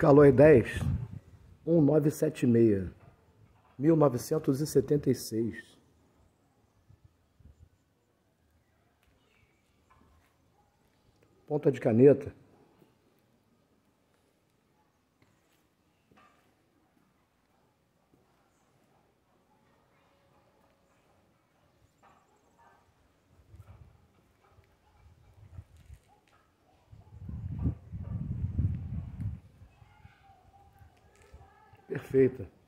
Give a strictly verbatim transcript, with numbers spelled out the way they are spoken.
Caloi dez, um nove sete seis, mil novecentos e setenta e seis. Ponta de caneta. Perfeita.